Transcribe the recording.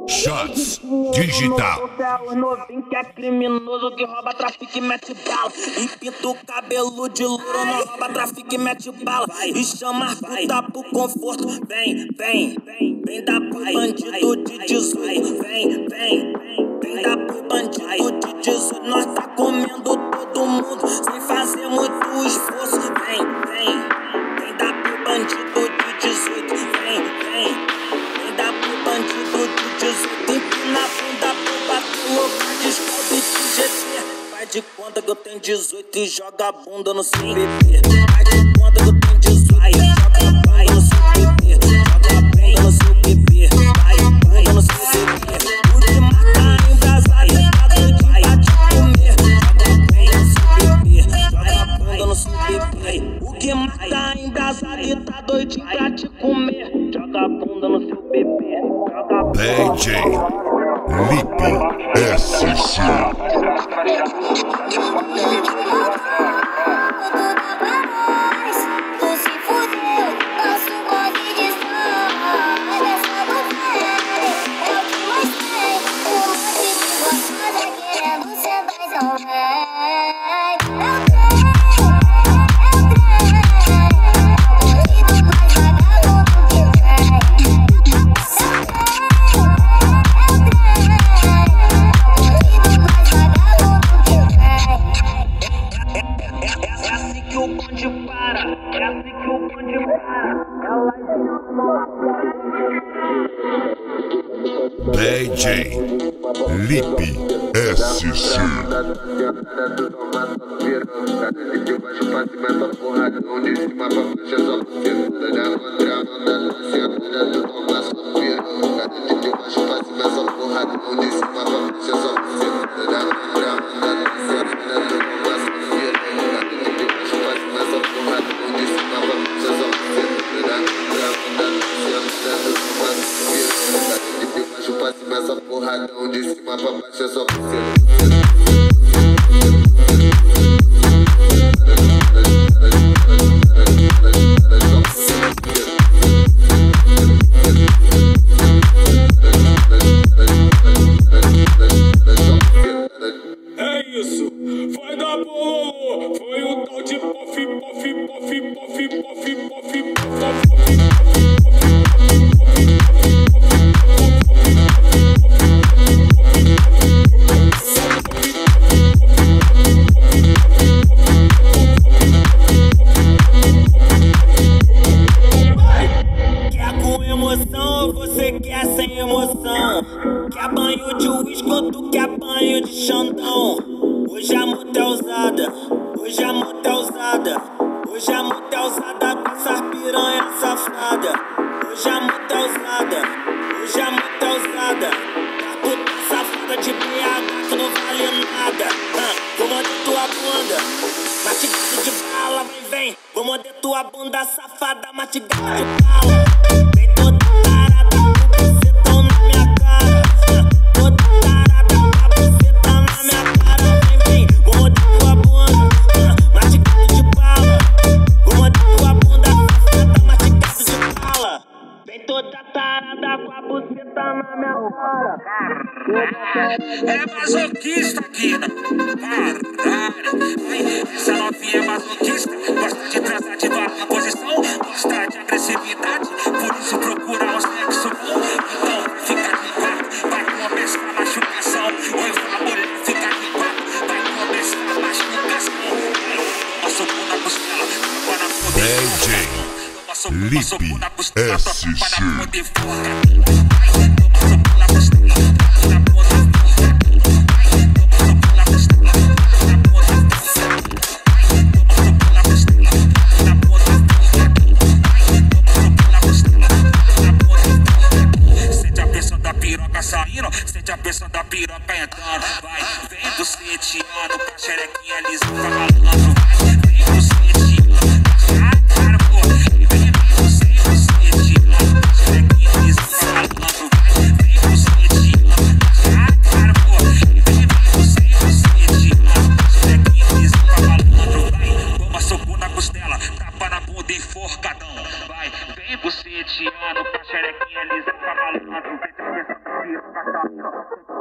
Shots Digital. Os novinhos que é criminoso, que rouba, trafica e mete bala. E pinta o cabelo de louro, não rouba, trafica e mete bala. E chama as puta pro conforto. Vem, vem, vem dar pro bandido de 18. Vem, vem, vem dar pro bandido de 18. Nós tá comendo todo mundo sem fazer muito esforço. Vem, vem, vem dar pro bandido de 18. Vem, vem, vem dar pro bandido de 18. Na bunda pro bater louca, descobre de GT. Faz de conta que eu tenho 18 e joga a bunda no seu bebê. Faz de conta que eu tenho 18 e joga a bunda no seu bebê. Joga a bunda no seu bebê. Vai, bunda no seu bebê. O que mata embrasado, tá doidinho pra te comer. Joga a bunda no seu bebê. Joga a bunda no seu bebê. O que mata embrasado e tá doidinho pra te comer. Joga a bunda no seu bebê. Joga a bunda. DJ Lipe SC. DJ Lipe SC. Essa porradão de cima pra baixo é só você. É isso, vai dar bololô. Foi o tal de pof, pof, pof, pof, pof, pof, pof. Você quer sem emoção? Quer banho de uísque ou tu quer banho de Xandão? Hoje a moto é usada, hoje a moto é usada, hoje a moto é usada com essas piranha safada. Hoje a moto é usada, hoje a moto é usada pra puta safada de BH que não vale nada. Vou morder tua bunda, mastigado de bala, vem, vem. Vou morder tua bunda safada, mastigado de bala. Vem toda tarada, você tão na minha cara. Toda tarada, você tá na minha cara. Vem, vem, vou morder tua bunda, mastigado de bala. Vou morder tua bunda safada, mastigado de bala. Vem toda tarada com a buceta na minha cara. É masoquista aqui, né? Caralho. Essa novinha é masoquista. Gosta de transar de barra posição. Gosta de agressividade. Por isso procura um sexo bom. Então fica de quatro. Vai começar a machucação. Oi, a mulher fica de quatro. Vai começar a machucação. Nosso cu na costela. DJ Lipe SC. Sente a pressão da piroca entrando. Vai, vem do setiano, com a xerequinha lisa falando. Vem do setiano, cara, pô. Vem do setiano, com a xerequinha lisa falando. Vem do setiano, cara, pô. Vem do setiano, com a xerequinha lisa falando. Vai, toma soco na costela, tapa na bunda enforcadão. Vai, vem do setiano, com a xerequinha lisa falando. Sente a pressão da piroca. Tá